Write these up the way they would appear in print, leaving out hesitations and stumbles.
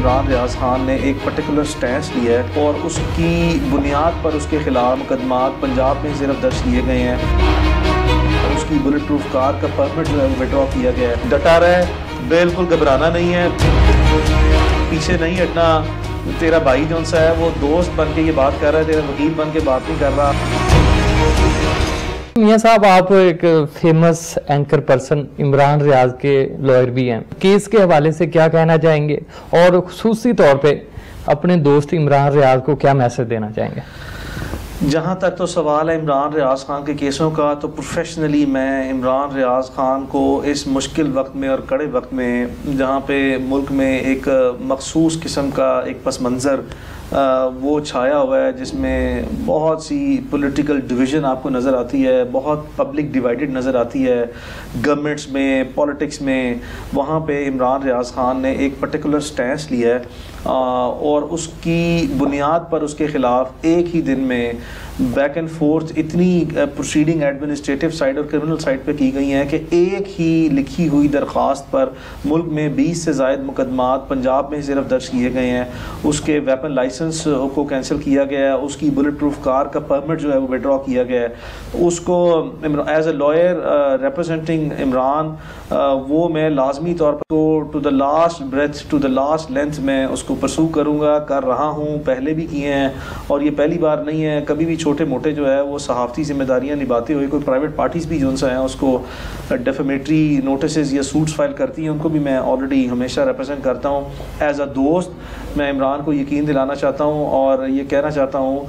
इमरान रियाज खान ने एक particular stance लिया है और उसकी बुनियाद पर उसके खिलाफ मुकदमात पंजाब में सिर्फ दर्ज किए गए हैं। उसकी बुलेट प्रूफ कार का परमिट जो है वो विड्रॉ किया गया है। डटा रहे, बिल्कुल घबराना नहीं है, पीछे नहीं हटना। तेरा भाई जो सा है वो दोस्त बन के ये बात कर रहा है, तेरा वकील बन के बात नहीं कर रहा। मियां साहब, आप एक famous anchor person Imran Riaz के लॉयर भी हैं। केस के हवाले से क्या कहना चाहेंगे और खुसूसी तौर पे अपने दोस्त इमरान रियाज को क्या मैसेज देना चाहेंगे? जहाँ तक तो सवाल है इमरान रियाज खान के केसों का, तो प्रोफेशनली मैं इमरान रियाज खान को इस मुश्किल वक्त में और कड़े वक्त में, जहाँ पे मुल्क में एक मखसूस किस्म का एक पस मंज़र वो छाया हुआ है, जिसमें बहुत सी पॉलिटिकल डिवीज़न आपको नज़र आती है, बहुत पब्लिक डिवाइडेड नज़र आती है गवर्नमेंट्स में, पॉलिटिक्स में। वहाँ पे इमरान रियाज खान ने एक पर्टिकुलर स्टैंस लिया है और उसकी बुनियाद पर उसके ख़िलाफ़ एक ही दिन में बैक एंड फोर्थ इतनी प्रोसीडिंग एडमिनिस्ट्रेटिव साइड और क्रिमिनल साइड पे की गई हैं कि एक ही लिखी हुई दरख्वास्त पर मुल्क में 20 से ज़ायद मुकदमात पंजाब में सिर्फ दर्ज किए गए हैं। उसके वेपन लाइसेंस को कैंसिल किया गया है, उसकी बुलेट प्रूफ कार का परमिट जो है वो विड्रॉ किया गया है। उसको as a lawyer representing Imran, वो मैं लाजमी तौर पर to the last breath, to the last length में उसको परसू करूँगा, कर रहा हूँ, पहले भी किए हैं और ये पहली बार नहीं है। कभी भी छोटे मोटे जो है वो सहाफ़ती जिम्मेदारियां निभाते हुए कोई प्राइवेट पार्टीज़ भी जो सा है उसको डेफेमेटरी नोटिस या सूट्स फाइल करती हैं, उनको भी मैं ऑलरेडी हमेशा रिप्रेजेंट करता हूँ। एज अ दोस्त मैं इमरान को यकीन दिलाना चाहता हूँ और ये कहना चाहता हूँ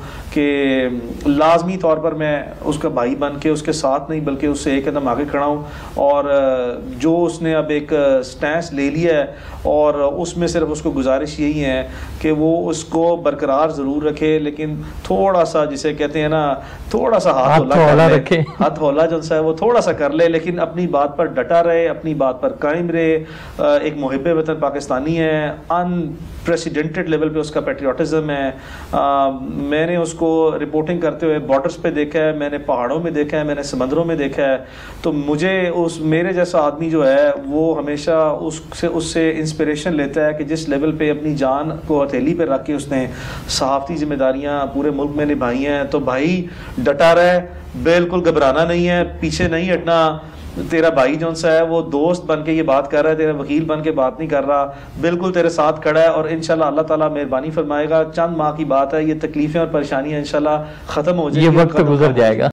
कि लाजमी तौर पर मैं उसका भाई बन के उसके साथ नहीं बल्कि उससे एक कदम आगे खड़ा हूँ। और जो उसने अब एक स्टैंस ले लिया है और उसमें सिर्फ उसको गुजारिश यही है कि वो उसको बरकरार ज़रूर रखे, लेकिन थोड़ा सा, जिसे कहते हैं ना, थोड़ा सा हाथ हौला रखे, हाथ हौला जो सा है वो थोड़ा सा कर ले, लेकिन अपनी बात पर डटा रहे, अपनी बात पर कायम रहे। एक मुहिब्बे वतन पाकिस्तानी है, अनप्रेसिडेंटेड लेवल पे उसका पेट्रियाटिज़म है। मैंने उसको रिपोर्टिंग करते हुए बॉर्डर्स पे देखा है, मैंने पहाड़ों में देखा है, मैंने समंदरों में देखा है। तो मुझे मेरे जैसा आदमी जो है वो हमेशा उससे इंस्पिरेशन लेता है कि जिस लेवल पे अपनी जान को हथेली पे रख के उसने सहाफ़ती जिम्मेदारियां पूरे मुल्क में निभाई हैं। तो भाई डटा रहे, बिल्कुल घबराना नहीं है, पीछे नहीं हटना। तेरा भाई जो सा है वो दोस्त बन के ये बात कर रहा है, तेरा वकील बन के बात नहीं कर रहा, बिल्कुल तेरे साथ खड़ा है और इंशाल्लाह अल्लाह ताला मेहरबानी फरमाएगा। चंद माह की बात है, ये तकलीफें और परेशानियां इंशाल्लाह ख़त्म हो जाएंगी, ये वक्त गुजर जाएगा।